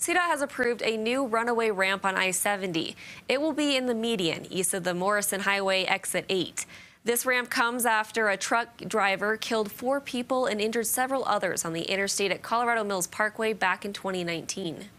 CDOT has approved a new runaway ramp on I-70. It will be in the median east of the Morrison Highway exit 8. This ramp comes after a truck driver killed 4 people and injured several others on the interstate at Colorado Mills Parkway back in 2019.